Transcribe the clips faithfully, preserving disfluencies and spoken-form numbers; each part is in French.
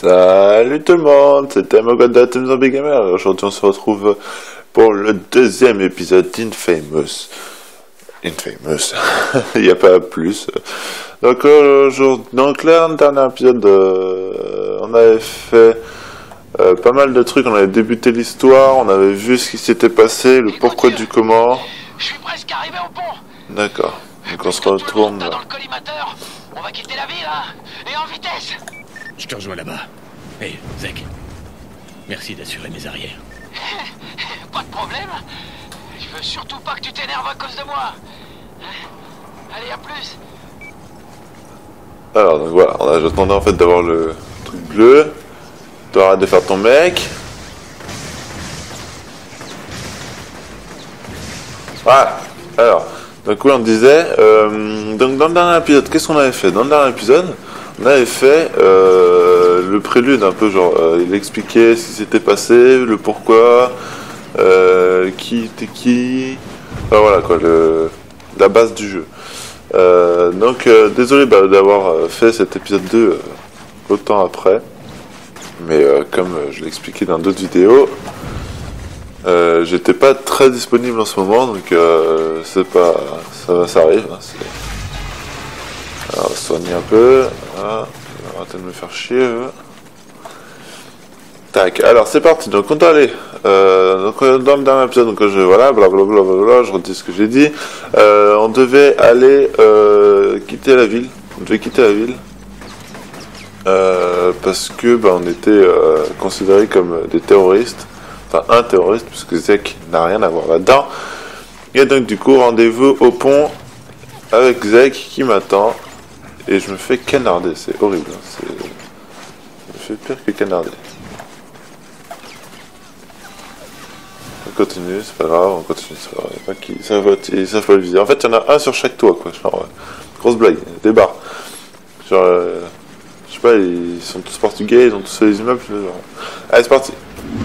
Salut tout le monde, c'était Mogod de la Team Zombie Gamer. Aujourd'hui on se retrouve pour le deuxième épisode d'Infamous. Infamous, il n'y a pas plus. Donc aujourd'hui, donc là, le dernier épisode, euh, on avait fait euh, pas mal de trucs, on avait débuté l'histoire, on avait vu ce qui s'était passé, le pourquoi du comment. Je suis presque arrivé au pont. D'accord, donc on se retourne là. Dans le collimateur, on va quitter la ville, hein, et en vitesse. Je te rejoins là-bas. Hé, hey, Zek. Merci d'assurer mes arrières. Pas de problème. Je veux surtout pas que tu t'énerves à cause de moi. Allez, à plus. Alors, donc voilà, on a, j'attendais en fait d'avoir le truc bleu. Tu arrêtes de faire ton mec. Voilà. Alors, donc oui, on disait, euh, donc dans le dernier épisode, qu'est-ce qu'on avait fait? Dans le dernier épisode, on avait fait euh, le prélude un peu, genre, euh, il expliquait ce qui s'était passé, le pourquoi, euh, qui était qui, enfin voilà quoi, le, la base du jeu. Euh, donc euh, désolé bah, d'avoir fait cet épisode deux euh, autant après, mais euh, comme euh, je l'ai expliqué dans d'autres vidéos, euh, j'étais pas très disponible en ce moment, donc euh, c'est pas, ça, ça arrive. Hein, c'est... Alors, on va se soigner un peu. Ah, on va arrêter de me faire chier. Euh. Tac, alors c'est parti. Donc, on doit aller. Euh, donc, dans le dernier épisode, donc, je, voilà, blablabla, bla, bla, bla, je redis ce que j'ai dit. Euh, on devait aller euh, quitter la ville. On devait quitter la ville. Euh, parce que bah, on était euh, considérés comme des terroristes. Enfin, un terroriste, puisque Zek n'a rien à voir là-dedans. Et donc, du coup, rendez-vous au pont avec Zek qui m'attend. Et je me fais canarder, c'est horrible. Hein. C'est... Je me fais pire que canarder. On continue, c'est pas grave, on continue, c'est pas grave. Pas qui... ça, va, ils savent pas le viser. En fait, il y en a un sur chaque toit, quoi. Genre, euh, grosse blague, des barres. Genre, euh, je sais pas, ils sont tous portugais, ils ont tous fait les immeubles. Genre... Allez, c'est parti.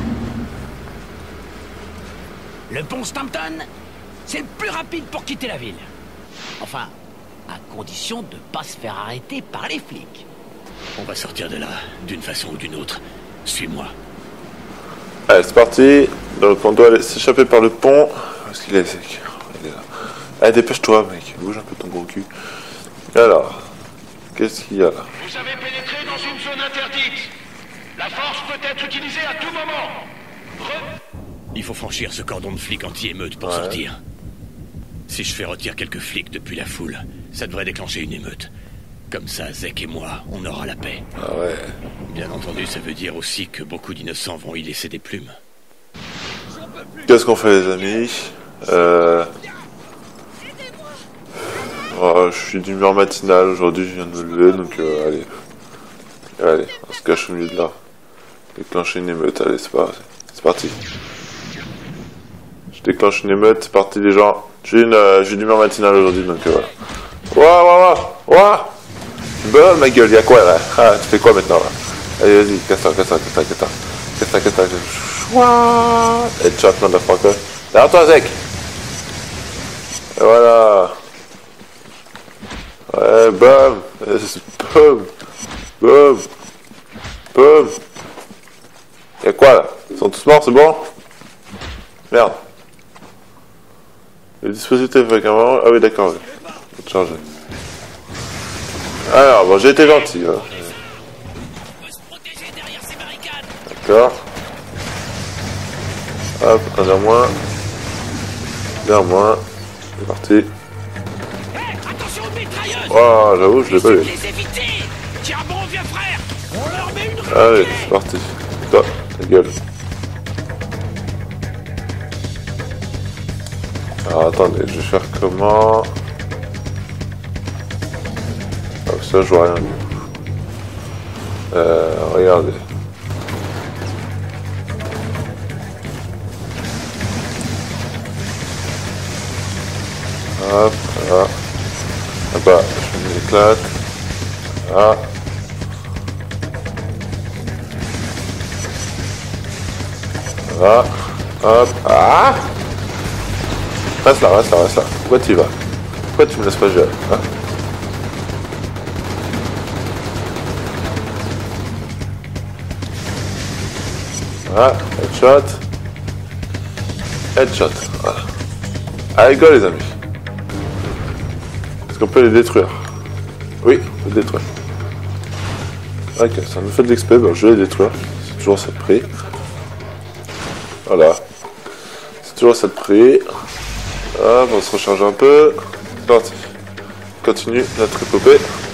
Le pont Stampton, c'est le plus rapide pour quitter la ville. Enfin, à condition de pas se faire arrêter par les flics. On va sortir de là, d'une façon ou d'une autre. Suis-moi. Allez, c'est parti. Donc, on doit aller s'échapper par le pont. Où est-ce qu'il est, Zek? Il est là. Allez, dépêche-toi, mec. Bouge un peu ton gros cul. Alors, qu'est-ce qu'il y a là? Vous avez pénétré dans une zone interdite. La force peut être utilisée à tout moment. Re... Il faut franchir ce cordon de flics anti-émeute pour ouais. sortir. Si je fais retirer quelques flics depuis la foule, ça devrait déclencher une émeute. Comme ça, Zek et moi, on aura la paix. Ah ouais. Bien entendu, ça veut dire aussi que beaucoup d'innocents vont y laisser des plumes. Qu'est-ce qu'on fait, les amis? euh... oh, je suis d'humeur matinale, aujourd'hui je viens de me lever, donc euh, allez. Allez, on se cache au milieu de là. Déclencher une émeute, allez, c'est pas... c'est parti. Je déclenche une émeute, c'est parti les gens. J'ai une, euh, j'ai une humeur matinale aujourd'hui, donc euh, voilà. Ouah, ouah, ouah, ouah. Bah, ma gueule, y'a quoi là? Ah, tu fais quoi maintenant là? Allez, vas-y, casse-toi, casse-toi, casse-toi, casse-toi. Casse-toi, casse-toi, casse-toi. Headshot, motherfucker. Derrière toi, Zek. Et voilà. Ouais, bam. Boum. Boum. Boum. Y'a quoi là? Ils sont tous morts, c'est bon? Merde. Le dispositif avec un moment... Ah oui, d'accord, oui. Faut te charger. Alors, bon, j'ai été gentil. Hein. D'accord. Hop, un vers moins. Vers moins. C'est parti. Oh, j'avoue, je l'ai pas vu. Allez, c'est parti. Toi, ta gueule. Alors attendez, je vais faire comment? Ah, ça je vois rien. Euh, regardez. Hop, là. Ah bah, je m'éclate. Ah. Là. Hop. Ah! Reste là, reste là, reste là. Pourquoi tu y vas? Pourquoi tu me laisses pas gérer, hein? Voilà, headshot. Headshot, voilà. Allez, go les amis. Est-ce qu'on peut les détruire? Oui, on peut les détruire. Ok, ça nous fait de l'X P, bah, je vais les détruire. C'est toujours ça de prix. Voilà. C'est toujours ça de prix. Hop, on se recharge un peu. C'est parti. Continue la tripopée.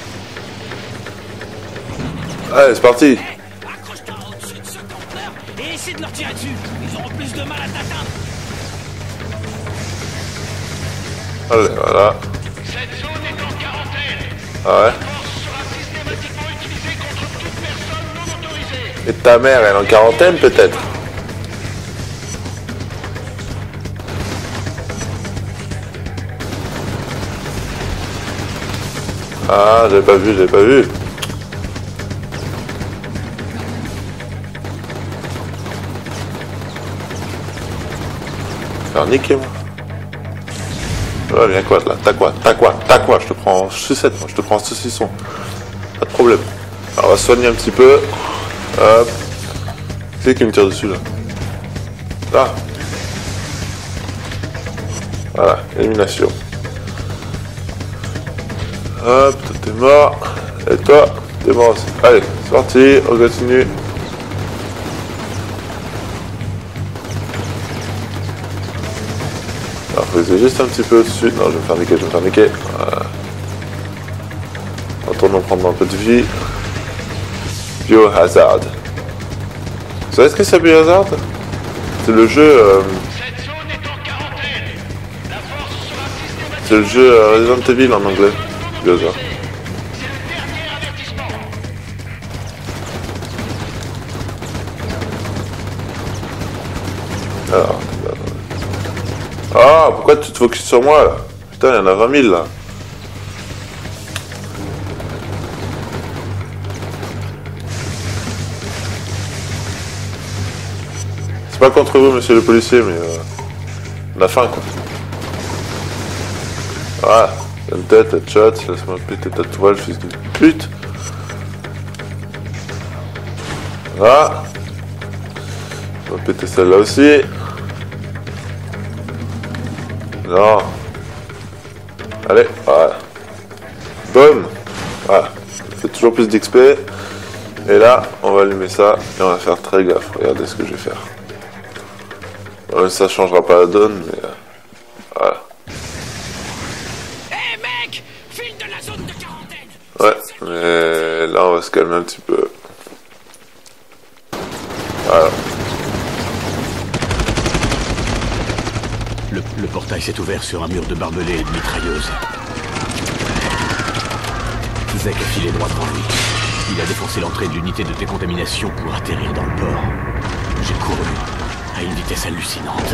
Allez, c'est parti. Hey, accroche-toi au-dessus de ce conteneur et essaie de leur tirer dessus. Ils auront plus de mal à t'atteindre. Allez, voilà. Cette zone est en quarantaine. Ah ouais. La force sera systématiquement utilisée contre toute personne non autorisée. Et ta mère, elle est en quarantaine peut-être? Ah, j'avais pas vu, j'avais pas vu. Faire niquer moi. Ouais, viens quoi là? T'as quoi? T'as quoi? T'as quoi? Je te prends en sucette, moi, je te prends en saucisson. Pas de problème. Alors, on va se soigner un petit peu. Hop. C'est qui me tire dessus là? Là. Voilà, élimination. Hop, toi t'es mort. Et toi, t'es mort aussi. Allez, c'est parti, on continue. Alors, faut essayer juste un petit peu au-dessus. Non, je vais me faire niquer, je vais me faire niquer. Voilà. Retournons prendre un peu de vie. Biohazard. Vous savez ce que c'est Biohazard? C'est le jeu... Euh... Cette zone est en quarantaine. La force sera systématiquement... C'est le jeu euh, Resident Evil en anglais. Biohazard. C'est le dernier avertissement. Alors... Ah, pourquoi tu te focuses sur moi là? Putain, il y en a vingt mille là. C'est pas contre vous, monsieur le policier, mais euh, on a faim quoi. Voilà, une tête, headshot, laisse-moi péter ta toile, fils de pute. Voilà. On va péter celle-là aussi. Non. Allez, voilà. Boum. Voilà. Ça fait toujours plus d'X P. Et là, on va allumer ça et on va faire très gaffe. Regardez ce que je vais faire. Ouais, ça changera pas la donne, mais euh, voilà. Hé hey, mec, file de la zone de quarantaine. Ouais, mais là on va se calmer un petit peu. Voilà. Le, le portail s'est ouvert sur un mur de barbelés et de mitrailleuses. Zek a filé droit devant lui. Il a défoncé l'entrée de l'unité de décontamination pour atterrir dans le port. J'ai couru à une vitesse hallucinante.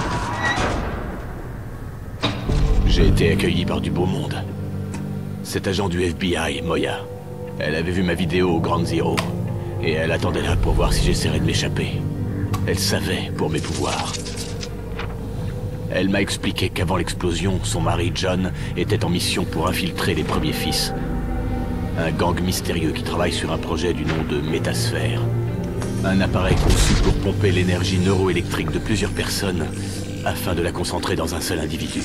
J'ai été accueilli par du beau monde. Cet agent du F B I, Moya. Elle avait vu ma vidéo au Ground Zero. Et elle attendait là pour voir si j'essaierais de m'échapper. Elle savait pour mes pouvoirs. Elle m'a expliqué qu'avant l'explosion, son mari John était en mission pour infiltrer les premiers fils. Un gang mystérieux qui travaille sur un projet du nom de Métasphère. Un appareil conçu pour pomper l'énergie neuroélectrique de plusieurs personnes afin de la concentrer dans un seul individu.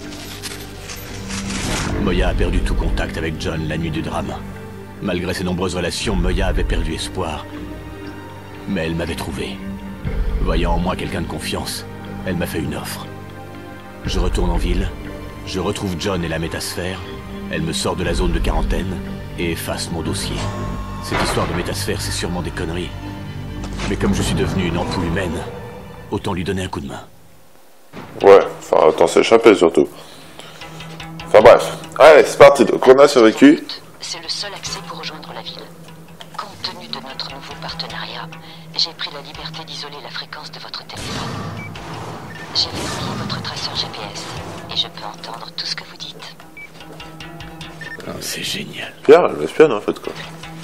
Moya a perdu tout contact avec John la nuit du drame. Malgré ses nombreuses relations, Moya avait perdu espoir. Mais elle m'avait trouvé. Voyant en moi quelqu'un de confiance, elle m'a fait une offre. Je retourne en ville, je retrouve John et la Métasphère, elle me sort de la zone de quarantaine et efface mon dossier. Cette histoire de Métasphère, c'est sûrement des conneries. Mais comme je suis devenu une ampoule humaine, autant lui donner un coup de main. Ouais, enfin, autant s'échapper surtout. Enfin bref, allez, c'est parti. Donc on a survécu. C'est le seul accès pour rejoindre la ville. Compte tenu de notre nouveau partenariat, j'ai pris la liberté d'isoler la fréquence de votre téléphone. J'ai vérifié votre traceur G P S et je peux entendre tout ce que vous dites. Oh, c'est génial. Pierre, elle m'espionne en fait quoi.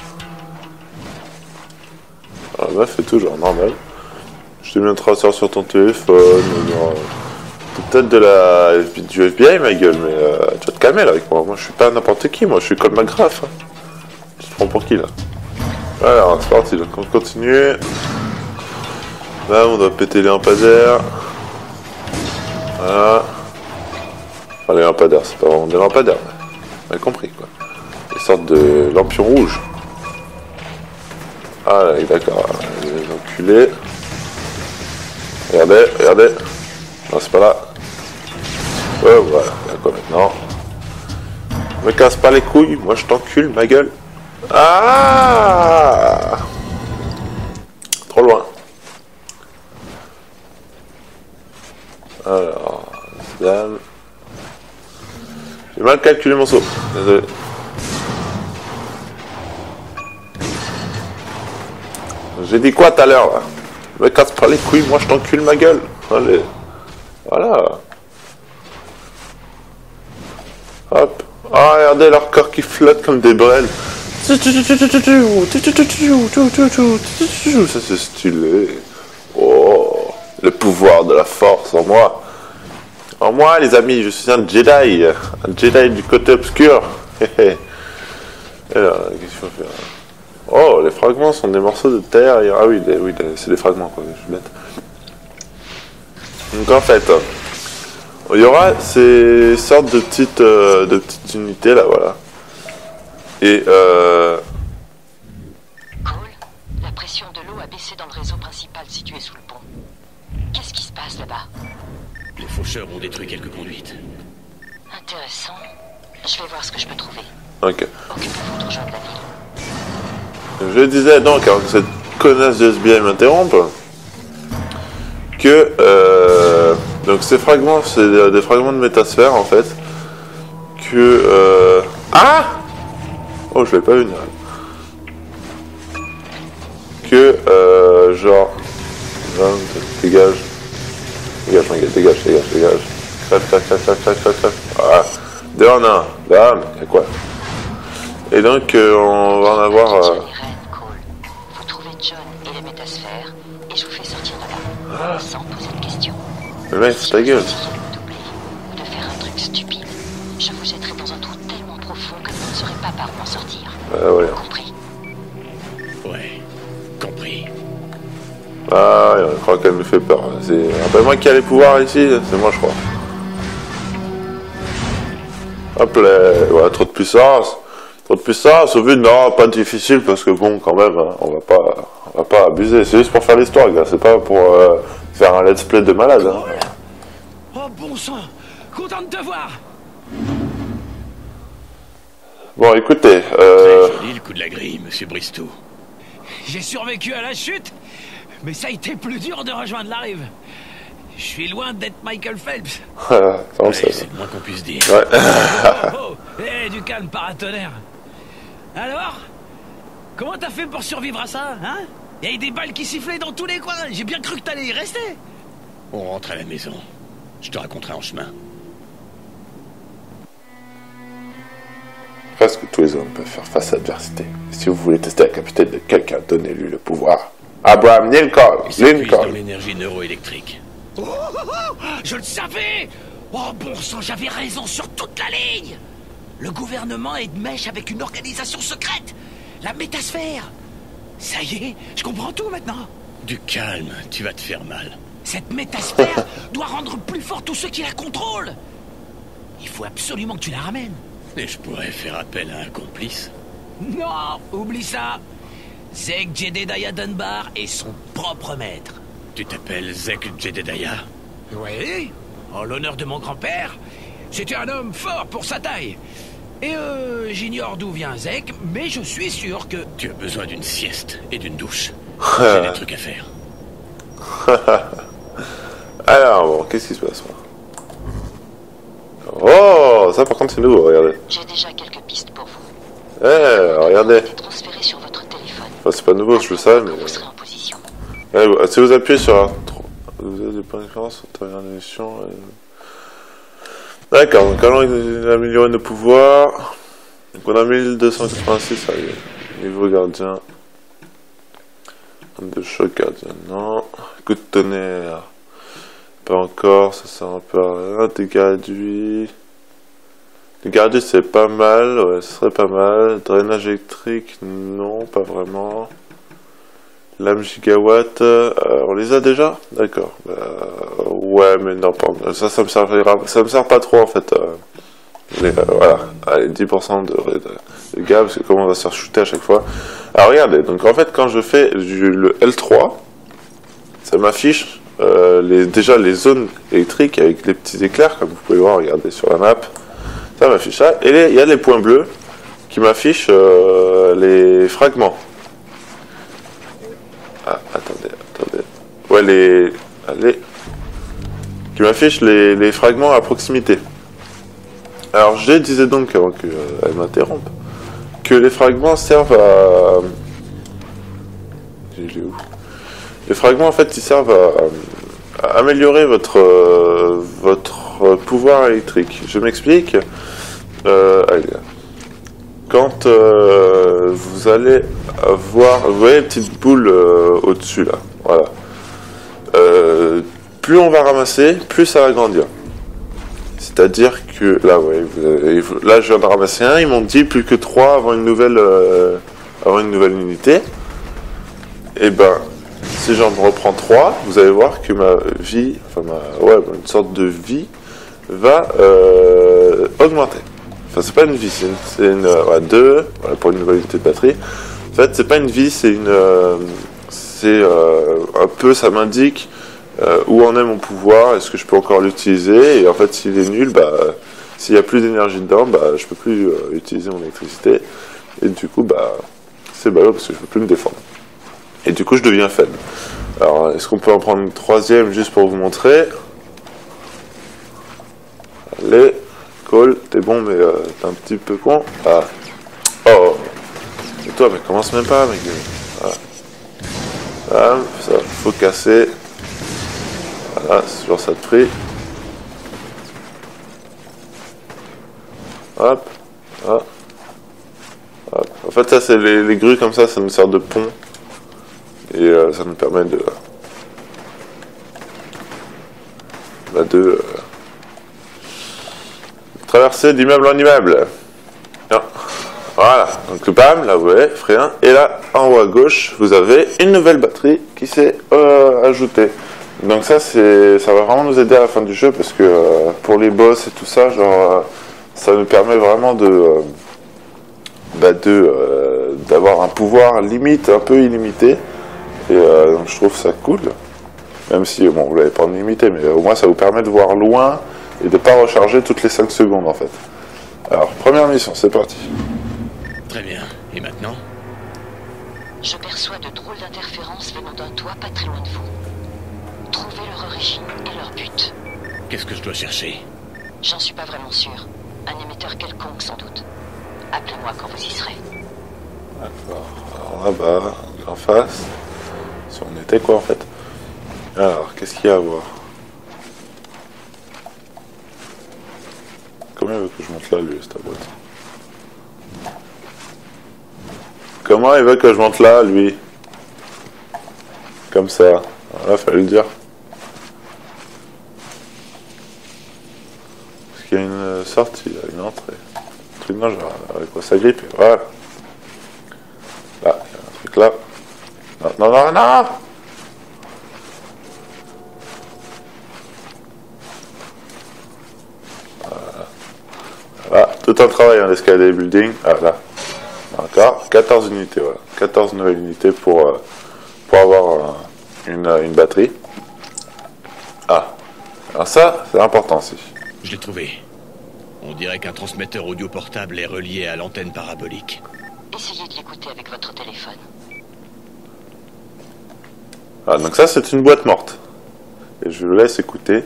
Alors, la meuf fait tout genre normal. Je t'ai mis un traceur sur ton téléphone, genre, peut-être de la du F B I ma gueule, mais euh, tu vas te calmer là avec moi. Moi je suis pas n'importe qui, moi je suis Cole McGrath. Hein. Tu te prends pour qui là? Alors c'est parti, donc on continue. Là, on doit péter les lampadaires. Voilà. Enfin, les lampadaires, c'est pas vraiment des lampadaires. On a compris, quoi. Des sortes de lampions rouges. Ah, là, d'accord. Les enculés. Regardez, regardez. Non, c'est pas là. Ouais, voilà. Il y a quoi maintenant? Me casse pas les couilles. Moi, je t'encule, ma gueule. Ah! Trop loin. Alors, dame. J'ai mal calculé mon saut. Désolé. J'ai dit quoi tout à l'heure là? Me casse pas les couilles, moi je t'encule ma gueule. Allez. Voilà. Hop. Ah, regardez leur corps qui flotte comme des brels. Ça c'est stylé. Oh, le pouvoir de la force en moi. En moi, les amis, je suis un Jedi. Un Jedi du côté obscur. Et là, qu'est-ce qu'il faut faire? Oh, les fragments sont des morceaux de terre. Ah oui, des, oui c'est des fragments, quoi. Je suis bête. Donc en fait, il y aura ces sortes de petites, euh, de petites unités là, voilà. Et euh... Cole, la pression de l'eau a baissé dans le réseau principal situé sous le pont. Qu'est-ce qui se passe là-bas? Les faucheurs ont détruit quelques conduites. Intéressant. Je vais voir ce que je peux trouver. Ok. Occupez-vous de rejoindre la ville. Je disais donc, avant que cette connasse de S B I m'interrompe, que euh, donc ces fragments, c'est des, des fragments de métasphère en fait, que euh, ah oh je l'ai pas vu venir. Que euh, genre non, dégage, dégage, dégage, dégage, dégage, dégage, crève, crève, crève, crève, crève, crève, voilà. Deux en un, bam, y'a quoi? Et donc euh, on va en avoir. Euh, Vous trouvez John et les métasphères et je vous fais sortir de là, ah. Sans poser de questions. Le mec, c'est ta gueule. Ou de faire un truc stupide, je vous jetterai dans un trou tellement profond que vous ne saurez pas par où en sortir. Euh, ouais. Compris? Ouais, compris. Ah, je crois qu'elle me fait peur. C'est pas moi qui a les pouvoirs ici, c'est moi je crois. Hop là, voilà, trop de puissance. Trop de puissance, au vu de non, pas difficile parce que bon, quand même, hein, on va pas, on va pas abuser. C'est juste pour faire l'histoire, gars. C'est pas pour euh, faire un let's play de malade. Hein. Oh bon sang, content de te voir. Bon, écoutez, euh... Très joli le coup de la grille, Monsieur Bristow. J'ai survécu à la chute, mais ça a été plus dur de rejoindre la rive. Je suis loin d'être Michael Phelps. ouais, c'est le moins qu'on puisse dire. Ouais. oh, oh, hey, du calme, paratonnerre. Alors, comment t'as fait pour survivre à ça, hein? Il y a eu des balles qui sifflaient dans tous les coins. J'ai bien cru que t'allais y rester. On rentre à la maison. Je te raconterai en chemin. Presque tous les hommes peuvent faire face à l'adversité. Si vous voulez tester la capacité de quelqu'un, donnez-lui le pouvoir. Abraham Lincoln. Lincoln. Dans l'énergie neuroélectrique. Oh, oh, oh, je le savais. Oh bon sang, j'avais raison sur toute la ligne. Le gouvernement est de mèche avec une organisation secrète. La métasphère. Ça y est, je comprends tout maintenant. Du calme, tu vas te faire mal. Cette métasphère doit rendre plus fort tous ceux qui la contrôlent. Il faut absolument que tu la ramènes. Et je pourrais faire appel à un complice. Non, oublie ça. Zek Jedediah Dunbar est son propre maître. Tu t'appelles Zek Jedediah? Oui, en l'honneur de mon grand-père. C'était un homme fort pour sa taille. Et euh, j'ignore d'où vient Zek, mais je suis sûr que... Tu as besoin d'une sieste et d'une douche. J'ai des trucs à faire. Alors, bon, qu'est-ce qui se passe, moi? Oh, ça par contre c'est nouveau, regardez. J'ai déjà quelques pistes pour vous. Eh, hey, regardez. Transféré sur votre téléphone. Enfin, c'est pas nouveau, je le savais, mais... Vous serez en position. Eh, si vous appuyez sur un... Vous avez des points d'expérience, vous avez une émission... Et... D'accord, donc allons améliorer nos pouvoirs. Donc on a mille deux cent quatre-vingt-six, ça y est. Niveau gardien. De choc gardien, non. Coup de tonnerre. Pas encore, ça sert un peu à rien. Dégâts réduits. Dégâts réduits c'est pas mal, ouais, ce serait pas mal. Drainage électrique, non, pas vraiment. Lames gigawatt, euh, on les a déjà? D'accord. Euh, ouais, mais non, pas, ça, ça me servira, ça me sert pas trop en fait. Euh, mais, euh, voilà, allez, dix pour cent de, de, de gars, parce que comment on va se faire shooter à chaque fois. Alors regardez, donc en fait, quand je fais du, le L trois, ça m'affiche euh, les, déjà les zones électriques avec les petits éclairs, comme vous pouvez voir, regardez sur la map. Ça m'affiche ça. Et il y a les points bleus qui m'affichent euh, les fragments. Ah, attendez, attendez. Ouais, les... Allez. Qui m'affiche les, les fragments à proximité. Alors, je disais donc, avant qu'elle euh, m'interrompe, que les fragments servent à... Il est où? Les fragments, en fait, ils servent à, à améliorer votre, euh, votre pouvoir électrique. Je m'explique. Euh, allez, quand euh, vous allez avoir, vous voyez les petites boules euh, au-dessus là, voilà. Euh, plus on va ramasser, plus ça va grandir. C'est-à-dire que là, ouais, vous avez, là je viens de ramasser un, ils m'ont dit plus que trois avant une nouvelle, euh, avant une nouvelle unité. Et ben, si j'en reprends trois, vous allez voir que ma vie, enfin ma, ouais, une sorte de vie va euh, augmenter. Enfin, c'est pas une vie, c'est une, c'est une euh, ouais, deux, voilà, pour une nouvelle unité de batterie. En fait, c'est pas une vie, c'est une, euh, c'est euh, un peu, ça m'indique euh, où en est mon pouvoir, est-ce que je peux encore l'utiliser, et en fait, s'il est nul, bah, s'il y a plus d'énergie dedans, bah, je peux plus euh, utiliser mon électricité, et du coup, bah, c'est ballot parce que je peux plus me défendre. Et du coup, je deviens faible. Alors, est-ce qu'on peut en prendre une troisième juste pour vous montrer? Allez. Cole, t'es bon, mais euh, t'es un petit peu con. Ah. Oh. Et toi, mais commence même pas, mec. Voilà. Ah, ça, faut casser. Voilà, c'est toujours ça de prix. Hop. Hop. Hop. En fait, ça, c'est les, les grues comme ça, ça nous sert de pont. Et euh, ça nous permet de... Bah, de... Euh, traverser d'immeuble en immeuble. Non. Voilà. Donc bam, là vous voyez, frein. Et là, en haut à gauche, vous avez une nouvelle batterie qui s'est euh, ajoutée. Donc ça, c'est, ça va vraiment nous aider à la fin du jeu parce que euh, pour les boss et tout ça, genre, euh, ça nous permet vraiment de, euh, bah de, euh, d'avoir un pouvoir limite, un peu illimité. Et euh, donc je trouve ça cool. Même si, bon, vous l'avez pas en illimité, mais au moins ça vous permet de voir loin. Et de ne pas recharger toutes les cinq secondes en fait. Alors, première mission, c'est parti. Très bien. Et maintenant? Je perçois de drôles d'interférences venant d'un toit pas très loin de vous. Trouvez leur origine et leur but. Qu'est-ce que je dois chercher? J'en suis pas vraiment sûr. Un émetteur quelconque sans doute. Appelez-moi quand vous y serez. D'accord. Alors là-bas, en face. Si on était quoi en fait? Alors, qu'est-ce qu'il y a à voir? Comment il veut que je monte là, lui, cette boîte? Comment il veut que je monte là, lui? Comme ça. Voilà, fallait le dire. Parce qu'il y a une sortie, il y a une entrée. Un truc non, genre, avec quoi ça grippe, et voilà. Là, il y a un truc là. Non, non, non, non! Voilà, tout un travail, hein, l'escalier building. Ah là, encore quatorze unités, voilà. quatorze nouvelles unités pour, euh, pour avoir euh, une, une batterie. Ah, alors ça, c'est important aussi. Je l'ai trouvé. On dirait qu'un transmetteur audio portable est relié à l'antenne parabolique. Essayez de l'écouter avec votre téléphone. Ah, donc ça, c'est une boîte morte. Et je le laisse écouter.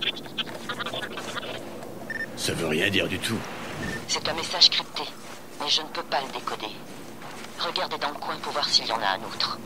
Ça veut rien dire du tout. C'est un message crypté, mais je ne peux pas le décoder. Regardez dans le coin pour voir s'il y en a un autre.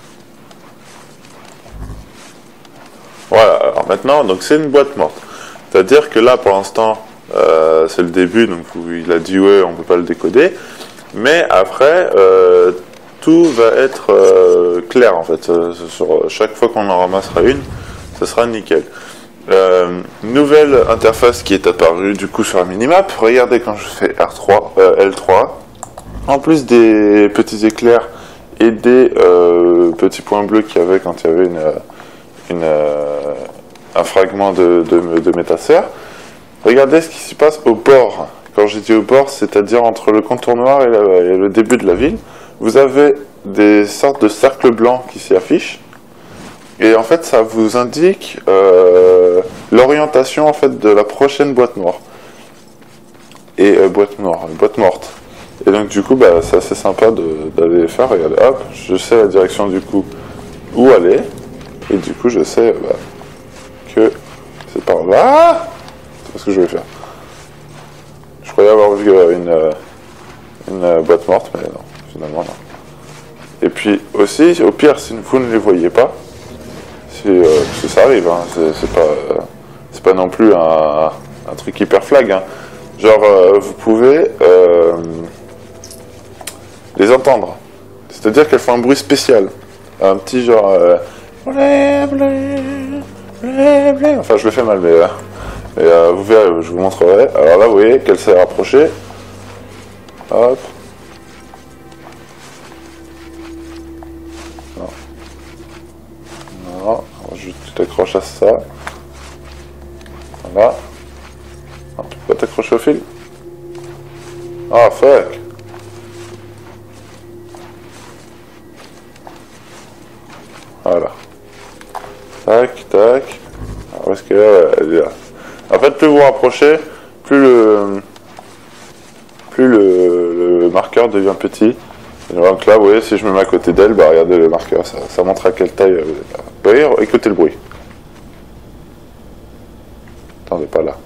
Voilà, alors maintenant, donc c'est une boîte morte. C'est-à-dire que là, pour l'instant, euh, c'est le début, donc il a dit ouais, on peut pas le décoder. Mais après, euh, tout va être euh, clair en fait. Sur chaque fois qu'on en ramassera une, ça sera nickel. Euh, nouvelle interface qui est apparue du coup sur la minimap. Regardez quand je fais R trois, euh, L trois. En plus des petits éclairs et des euh, petits points bleus qu'il y avait quand il y avait une, une, euh, un fragment de, de, de métacère. Regardez ce qui se passe au bord. Quand j'ai dit au bord, c'est-à-dire entre le contour noir et, la, et le début de la ville, vous avez des sortes de cercles blancs qui s'y affichent. Et en fait, ça vous indique euh, l'orientation en fait de la prochaine boîte noire. Et euh, boîte noire, boîte morte. Et donc du coup, bah, c'est assez sympa d'aller faire. Regardez, hop, je sais la direction du coup où aller. Et du coup, je sais bah, que c'est par là. C'est ce que je vais faire. Je croyais avoir vu euh, une, euh, une euh, boîte morte, mais non, finalement non. Et puis aussi, au pire, si vous ne les voyez pas, si, euh, parce que ça arrive, hein, c'est pas, euh, c'est pas non plus un, un truc hyper flag. Hein. Genre, euh, vous pouvez euh, les entendre. C'est-à-dire qu'elles font un bruit spécial. Un petit genre... Euh, blé, blé, blé, blé. Enfin, je le fais mal, mais... Euh, mais euh, vous verrez, je vous montrerai. Alors là, vous voyez qu'elle s'est rapprochée. Hop. Non. Non. Je t'accroche à ça. Voilà. Non, tu peux pas t'accrocher au fil. Ah, fuck. Voilà. Tac, tac. Alors, où est-ce qu'elle est? Elle est là. En fait, plus vous rapprochez, plus le, plus le, le marqueur devient petit. Et donc là, vous voyez, si je me mets à côté d'elle, bah regardez le marqueur, ça, ça montre à quelle taille. Euh, vous voyez, écoutez le bruit. Attendez, pas là.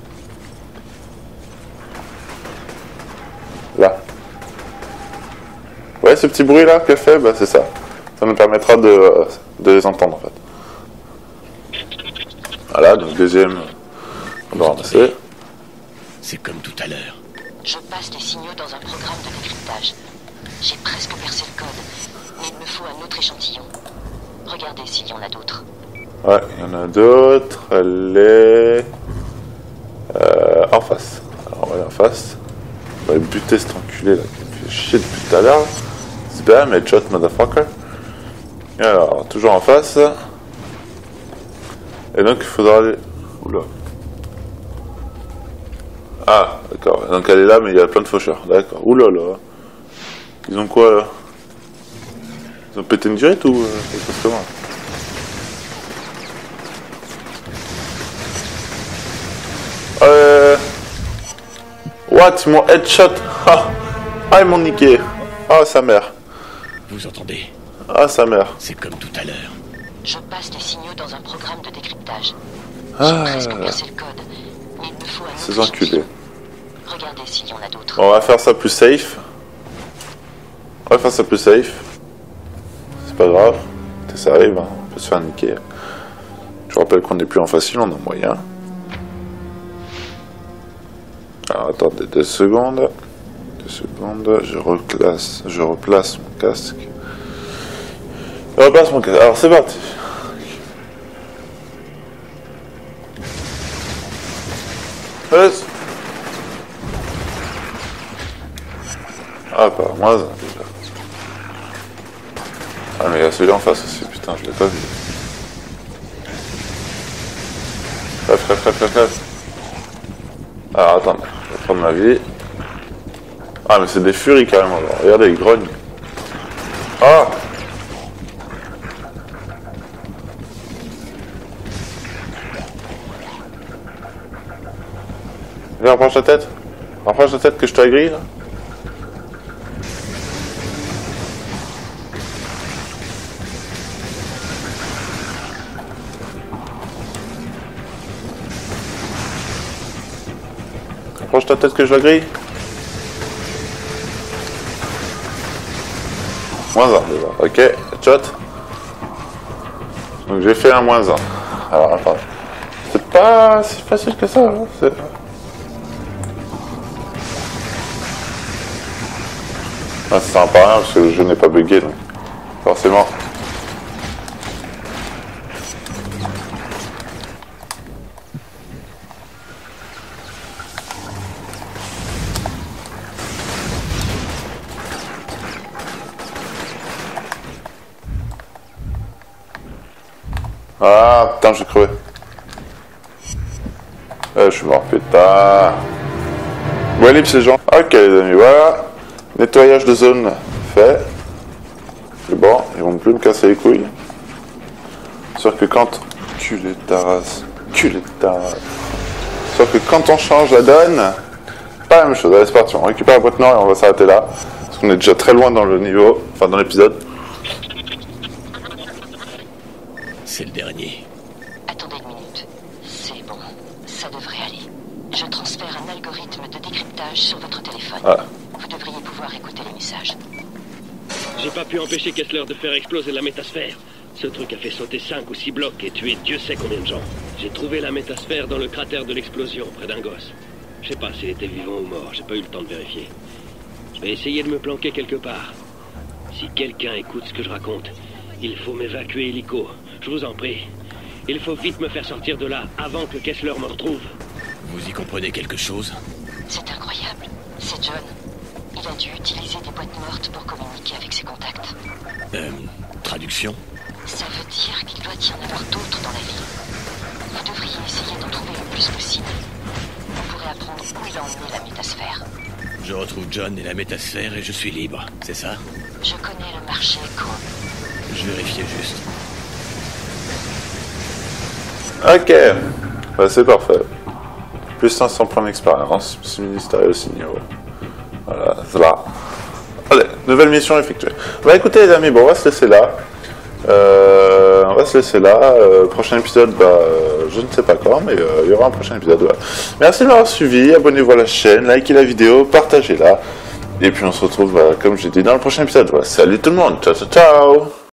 Là. Vous voyez ce petit bruit là qu'elle fait? Bah c'est ça. Ça nous permettra de, de les entendre en fait. Voilà, donc deuxième. On va ramasser. C'est comme tout à l'heure. Je passe les signaux dans un programme de décryptage. J'ai presque percé le code, mais il me faut un autre échantillon. Regardez s'il y en a d'autres. Ouais, il y en a d'autres. Elle est euh, en face. Alors on va aller en face. On va buter cet enculé là qui me fait chier depuis tout à l'heure. Spam, headshot, motherfucker. Et alors, toujours en face. Et donc il faudra aller. Oula. Ah, d'accord. Donc elle est là, mais il y a plein de faucheurs. D'accord. Oulala. Ils ont quoi là? Ils ont pété une dirette ou euh, quelque chose comme ça? Euh... What? Mon headshot? Ah, ah ils m'ont niqué. Ah, sa mère. Vous entendez? Ah, sa mère. C'est comme tout à l'heure. Je passe les signaux dans un programme de décryptage. Ah. J'ai presque percé le code, mais il me faut un autre Ces enculés. Regardez s'il y en a d'autres. On va faire ça plus safe. On va faire ça plus safe. C'est pas grave. Ça arrive, hein. On peut se faire niquer. Je vous rappelle qu'on n'est plus en facile, on est en moyen. Alors attendez deux secondes. Deux secondes, je reclasse, je replace mon casque. Je replace mon casque. Alors c'est parti. Yes. Ah, pas moins un déjà. Ah, mais il y a celui-là en face aussi, putain, je l'ai pas vu. Crève, crève, crève, crève, crève. Alors attendez, je vais prendre ma vie. Ah, mais c'est des furies carrément, alors. Regardez, ils grognent. Ah! Viens, rapproche ta tête. Rapproche ta tête que je te grille, là. Rapproche ta tête que je la grille. Moins un déjà. Ok, shot. Donc j'ai fait un moins un. Alors attendez. C'est pas si facile que ça. Hein. C'est... Ah, ça sert pas à rien parce que le jeu n'est pas bugué donc forcément. Ah, putain, j'ai crevé. Euh, je suis mort, putain. Bon, ellipse, les gens. Ok, les amis, voilà. Nettoyage de zone fait. C'est bon, ils vont plus me casser les couilles. Sauf que quand... Culé de ta race. Culé de ta race. Sauf que quand on change la donne... Pas la même chose. Allez, c'est parti. On récupère la boîte noire et on va s'arrêter là. Parce qu'on est déjà très loin dans le niveau. Enfin, dans l'épisode. C'est le dernier. Attendez une minute. C'est bon. Ça devrait aller. Je transfère un algorithme de décryptage sur votre téléphone. Ah. Vous devriez pouvoir écouter les messages. J'ai pas pu empêcher Kessler de faire exploser la métasphère. Ce truc a fait sauter cinq ou six blocs et tuer Dieu sait combien de gens. J'ai trouvé la métasphère dans le cratère de l'explosion, près d'un gosse. Je sais pas s'il était vivant ou mort, j'ai pas eu le temps de vérifier. Je vais essayer de me planquer quelque part. Si quelqu'un écoute ce que je raconte, il faut m'évacuer hélico. Je vous en prie. Il faut vite me faire sortir de là, avant que Kessler me retrouve. Vous y comprenez quelque chose? C'est incroyable. C'est John. Il a dû utiliser des boîtes mortes pour communiquer avec ses contacts. Euh, traduction? Ça veut dire qu'il doit y en avoir d'autres dans la ville. Vous devriez essayer d'en trouver le plus possible. Vous pourrez apprendre où il a emmené la métasphère. Je retrouve John et la métasphère et je suis libre, c'est ça? Je connais le marché Echo. Je vérifiais juste. Ok. Bah, c'est parfait. Plus cinq cents points d'expérience. Ministériel signaux. Voilà, c'est là. Allez, nouvelle mission effectuée. Bah écoutez les amis, bon on va se laisser là. Euh, on va se laisser là. Euh, prochain épisode, bah, euh, je ne sais pas quand, mais euh, il y aura un prochain épisode. Voilà. Merci de m'avoir suivi. Abonnez-vous à la chaîne, likez la vidéo, partagez-la. Et puis on se retrouve, bah, comme j'ai dit, dans le prochain épisode. Voilà. Salut tout le monde. Ciao, ciao, ciao.